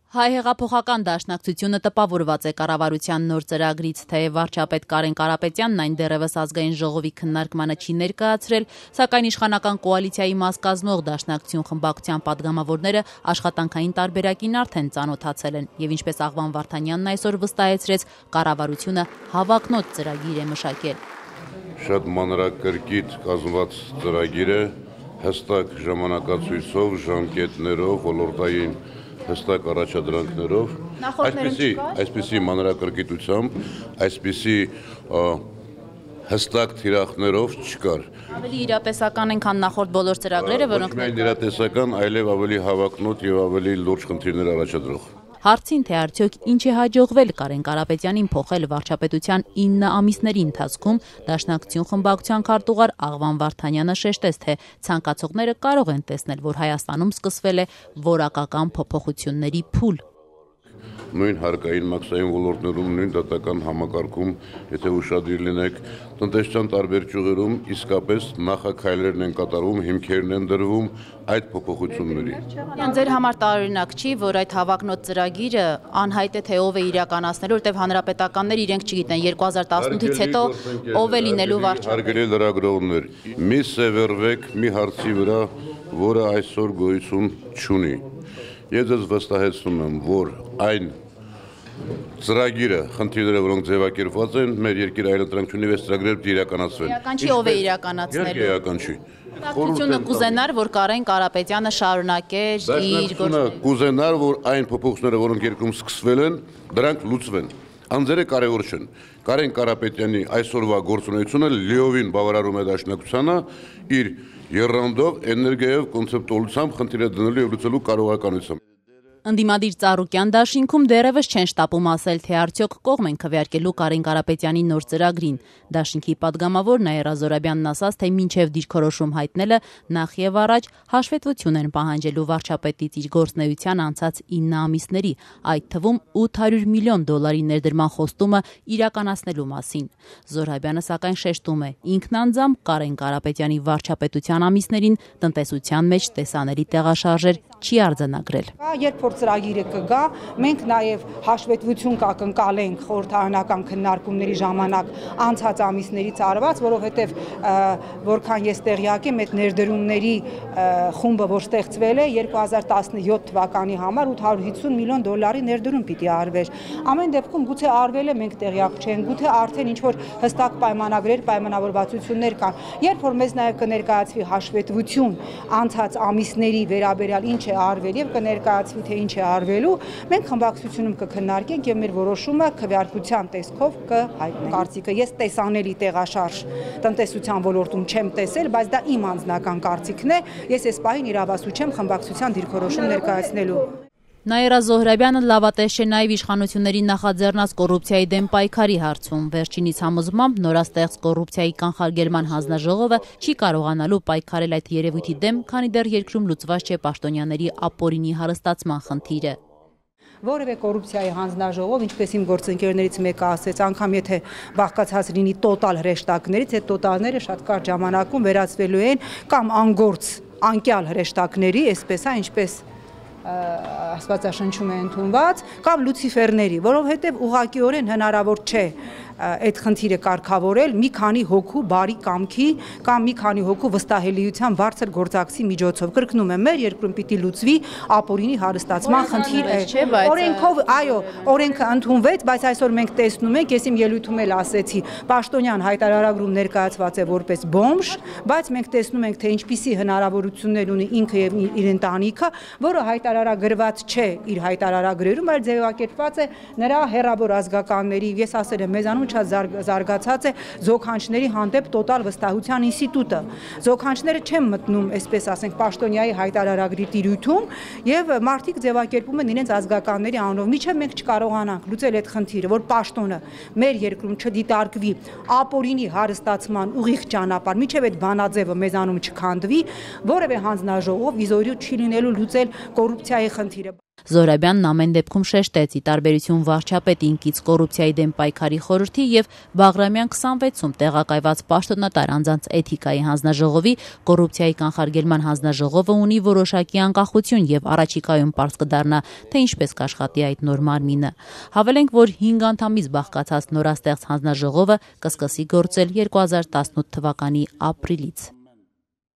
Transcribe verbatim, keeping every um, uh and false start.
Հայ հեղափոխական դաշնակցությունը տպավորված է կառավարության նոր ծրագրից, թեև վարչապետ Կարեն Կարապետյանն այն դեռևս ազգային ժողովի քննարկմանը չի ներկայացրել, սակայն իշխանական կոալիցիայի մաս կազմող դաշնակցություն խմբակցության падգամավորները աշխատանքային տարբերակին արդեն ծանոթացել են եւ ինչպես Աղվան Վարդանյանն այսօր վստահեցրեց, կառավարությունը հավակնոտ ծրագիր է մշակել։ Շատ մանրակրկիտ կազմված ծրագիր է, հստակ ժամանակացույցով, ժամկետներով, ոլորտային հստակ առաջադրանքներով, այսպիսի, այսպիսի մանրակրկիտությամբ, այսպիսի հստակ թիրախներով չկար։ Ավելի իրատեսական են, քան նախորդ բոլոր ծրագրերը, որոնք ոչ միայն իրատեսական, այլև ավելի հավակնոտ եւ ավելի լուրջ խնդիրներ առաջադրող։ Հարցին, թե արդյոք ինչ է հաջողվել Կարեն Կարապետյանին փոխել վարչապետության ինը ամիսների ընթացքում, դաշնակցություն խմբակցության քարտուղար Աղվան Վարդանյանը շեշտեց, թե ցանկացողները կարող են տեսնել, որ Հայաստանում սկսվել է որակական փոփոխությունների փուլ։ Նույն հարկային մաքսային ոլորտներում, նույն դատական համակարգում, եթե ուշադիր լինեք, տնտեսության տարբեր ճյուղերում իսկապես նախաքայլերն են կատարվում, հիմքերն են դրվում այդ փոփոխությունների։ Ձեր համար տարօրինակ չի, որ այդ հավակնոտ ծրագիրը անհայտ է, թե ով է իրականացնելու, որտեղ հանրապետականներ իրենք չգիտեն երկու հազար տասնութից հետո ով է լինելու վարչապետ։ Հարգելի լրագրողներ, մի սևեռվեք մի հարցի վրա, որը այսօր գոյություն չունի։ Ես ձեզ վստահեցնում եմ, որ այն ծրագիրը, խնդիրները, որոնք ձևակերպված են, մեր երկիր այլընտրանք չունի, այս ծրագրերը պետք է իրականացվեն։ Էական չի, ով է իրականացնելու։ Էական չի։ Դաշնակցությունը կուզենար, որ Կարեն Կարապետյանը շարունակեր իր գործը։ Կուզենար, որ այն փոփոխությունները, որոնք երկրում սկսվել են, դրանք լուծվեն։ Անձերը կարևոր չեն։ Կարեն Կարապետյանի այսօրվա գործունեությունը լիովին բավարարում է դաշնակցությանը իր եռանդով, էներգիայով, կոնցեպտուալությամբ խնդիրը դնելու եւ լուծելու կարողականությամբ։ Ընդդիմադիր Ծառուկյան դաշինքում դեռևս չեն շտապում ասել, թե արդյոք կողմ են քվեարկելու Կարեն Կարապետյանի նոր ծրագրին։ Դաշինքի падգամավոր Նաիրա Զոհրաբյանն ասաց, թե մինչև դիրքորոշում հայտնելը նախ եւ առաջ հաշվետվություն են պահանջելու վարչապետից իր գործնեության անցած ինը ամիսների, այդ թվում ութ հարյուր միլիոն դոլարի ներդրման խոստումը իրականացնելու մասին։ Զոհրաբյանը սակայն շեշտում է, ինքն անձամբ Կարեն Կարապետյանի վարչապետության ամիսներին տնտեսության մեջ տեսանելի տեղաշարժեր չի արձանագրել։ Երբ որ ծրագիրը կգա, մենք նաև հաշվետվություն կակնկալենք խորհրդարանական քննարկումների ժամանակ անցած ամիսներից արված, որովհետև որքան ես տեղյակ եմ, այդ ներդրումների խումբը, որ ստեղծվել է երկու հազար տասնյոթ թվականի համար ութ հարյուր հիսուն միլիոն դոլարի ներդրում պիտի արվեր։ Ամեն դեպքում գուցե արվել է, մենք տեղյակ չենք, գուցե արդեն ինչ որ հստակ պայմանագրեր, պայմանավորվածություններ կան։ Երբ որ մեզ նաև կներկայացվի հաշվետվություն անցած ամիսների վերաբերյալ ինչ է արվել եւ կներկայացվի թե ինչ է արվելու, մենք խմբակցությունում կքննարկենք եւ մեր որոշումը քվեարկության տեսքով կհայտնենք։ Կարծիքը ես տեսանելի տեղաշարժ տնտեսության ոլորտում չեմ տեսել, բայց դա իմ անձնական կարծիքն է, ես այս պահին իրավասու չեմ խմբակցության դիրքորոշում ներկայացնելու։ Նաիրա Զոհրաբյանը լավատես չէ նաև իշխանությունների նախաձեռնած կոռուպցիայի դեմ պայքարի հարցում։ Վերջինիս համոզմամբ նորաստեղծ կոռուպցիայի կանխարգելման հանձնաժողովը չի կարողանալու պայքարել այդ երևույթի դեմ, քանի դեռ երկրում լուծված չէ պաշտոնյաների ապօրինի հարստացման խնդիրը։ Որևէ կոռուպցիայի հանձնաժողով, ինչպես իմ գործընկերներից մեկը ասեց, անգամ եթե բաղկացած լինի տոտալ հրեշտակներից, այդ տոտալները շատ կարճ ժամանակում վերածվելու են կամ անգործ անկյալ հրեշտակների, այսպես է, ինչպես աստվածաշնչում է ընդունված, կամ լուցիֆերների, որովհետև ուղղակիորեն հնարավոր չէ այդ խնդիրը կարգավորել մի քանի հոգու բարի կամքի կամ մի քանի հոգու վստահելիության բարձր գործակցի միջոցով։ Կրկնում եմ, մեր երկրում պիտի լուծվի ապօրինի հարստացման խնդիրը։ Օրենքով, այո, օրենքը ընդունվեց, բայց այսօր մենք տեսնում ենք, ես իմ ելույթում էլ ասեցի, պաշտոնյան հայտարարագրում ներկայացված է որպես բոմժ, բայց մենք տեսնում ենք, թե ինչպիսի հնարավորություններ ունի ինքը եւ իր ընտանիքը, որը հայտարարագրված չէ իր հայտարարագրերում, այլ ձևակերպված է նրա հեռավոր ազգականների, ես ասել եմ, մեզանում զարգացած է զոքանչների հանդեպ տոտալ վստահության ինստիտուտը։ Զոքանչները չեն մտնում, այսպես ասենք, պաշտոնյայի հայտարարագրի տիրույթում եւ մարդիկ ձևակերպում են իրենց ազգականների անունով։ Միչեւ մենք չկարողանանք լուծել այդ խնդիրը, որ պաշտոնը մեր երկրում չդիտարկվի ապօրինի հարստացման ուղիղ ճանապարհ, միչեւ այդ բանաձևը մեզանում չքանդվի, որևէ հանձնաժողով իզորիու չի լինելու լուծել կոռուպցիայի խնդիրը։ Զորաբյանն ամեն դեպքում շեշտեց՝ ի տարբերություն վարչապետի ինքից կոռուպցիայի դեմ պայքարի խորհրդի եւ Բաղրամյան քսանվեցում տեղակայված պաշտոնատար անձանց էթիկայի հանձնաժողովի, կոռուպցիայի կանխարգելման հանձնաժողովը ունի որոշակի անկախություն եւ առաջիկայում պարզ կդառնա, թե ինչպես կաշխատի այդ նոր մարմինը։ Հավելենք, որ հինգ անդամից բաղկացած նորաստեղծ հանձնաժողովը կսկսի գործել երկու հազար տասնութ թվականի ապրիլից։